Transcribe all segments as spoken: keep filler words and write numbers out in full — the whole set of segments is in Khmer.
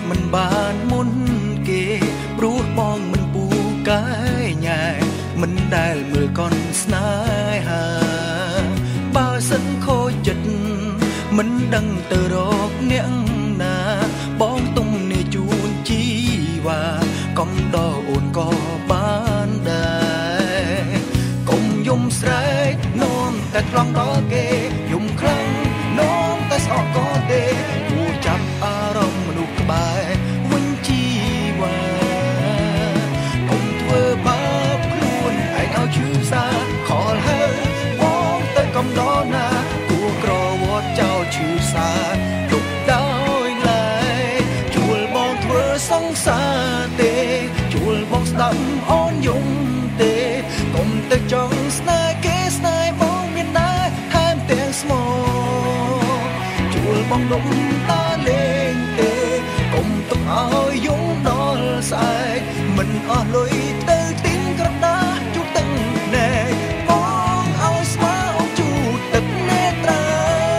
មិនបានមុនគេព្រោះបងមិនពូកែញ៉ែមិនដែលមើលកនស្នេហាបើសិនខូចចិត្តមិនដឹងទៅរកអ្នកណាបងទុំនេះជូនជីវ៉ាកុំដកអូនក៏បានដែរកុំយំស្រែកនោមតែត្រង់ដល់គេយំខ្លាំងនោមតែស្អកក៏ទេគួរចាប់អារម្មណ៍មនុស្សក្បែរវិញជីវ៉ាកុំធ្វើបាបខ្លួនឯងឲ្យឈឺសាខលហើយបងទៅកំដរណាគួរក្រវត្តចោលឈឺសាទុកដោយឡែកជួលបងធ្វើសង្សារទេជួលបងស្ដាប់អូនយំទេកុំទៅចង់ស្នេហ៍គេស្នេហ៍បងមានដែរថែមទាំងស្មោជួលបងលំតាលេងទេកុំទុកឲ្យយំដល់ស្អែកមិនអស់លុយទៅទិញក្រដាសជូតទឹកណែបងឲ្យស្មាអូនជូតទឹកនេត្រា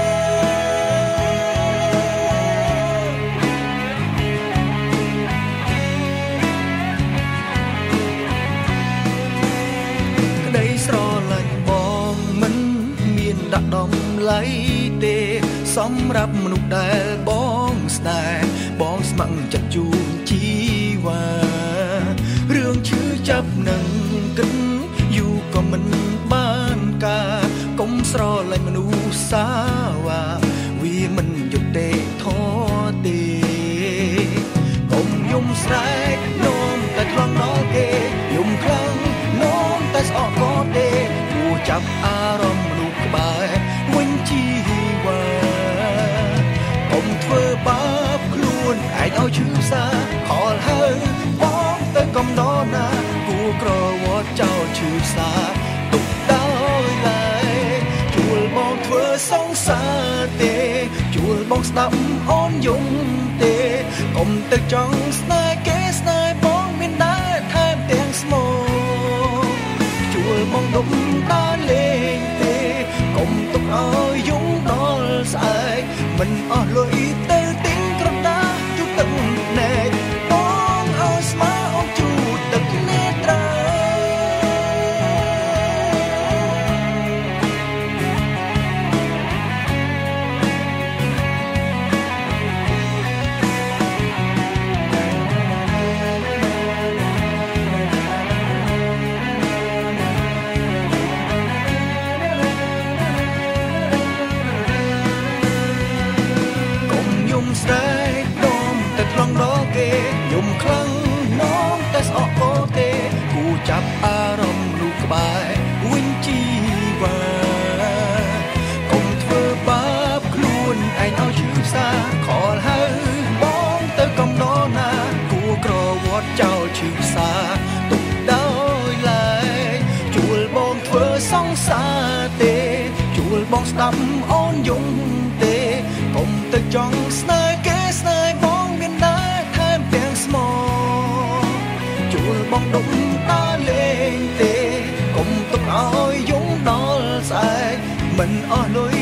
ក្តីស្រឡាញ់បងមិនមានដាក់ដំឡៃទេសម្រាប់មនុស្សដែលបងស្នេហ៍បងស្ម័គ្រចិត្តជូនជីវ៉ារឿងឈឺចាប់នឹងគិតយូរក៏មិនបានការកុំស្រឡាញ់មនុស្សសាវ៉ាវាមិនយុត្តិធម៌ទេកុំយំស្រែកនោមតែខ្លាំងដល់គេយំខ្លាំងនោមតែស្អកក៏ទេគួរចាប់អារម្មណ៍មនុស្សក្បែរវិញជីវ៉ាកុំធ្វើបាបខ្លួនឯងឲ្យឈឺសាខលហើយបងទៅកំដរណាគួរក្រវត្តចោលឈឺសាទុកដោយឡែកជួលបងធ្វើសង្សារទេជួលបងស្ដាប់អូនយំទេកុំទៅចង់ស្នេហ៍គេស្នេហ៍បងមានដែរថែមទាំងស្មោជួលបងដុំតាលេងទេកុំទុកឲ្យយំដល់ស្អែកមិនអស់លុយទៅទិញក្រដាសជូតទឹកណែបងឲ្យស្មាអូនជូតទឹកនេត្រាស្រែកនោមតែត្រង់ដល់គេយំខ្លាំងនោមតែស្អកក៏ទេគួរចាប់អារម្មណ៍មនុស្សក្បែរវិញជីវ៉ាកុំធ្វើបាបខ្លួនឯងឲ្យឈឺសាខលហើយបងទៅកំដរណាគួរក្រវត្តចោលឈឺសាទុកដោយឡែកជួលបងធ្វើសង្សារទេជួលបងស្ដាប់អូនយំទេកុំទៅចង់ស្នេហ៍គេស្នេហ៍បងមានដែរថែមទាំងស្មោជួលបងដុំតាលេងទេកុំទុកឲ្យយំដល់ស្អែកមិនអស់លុយ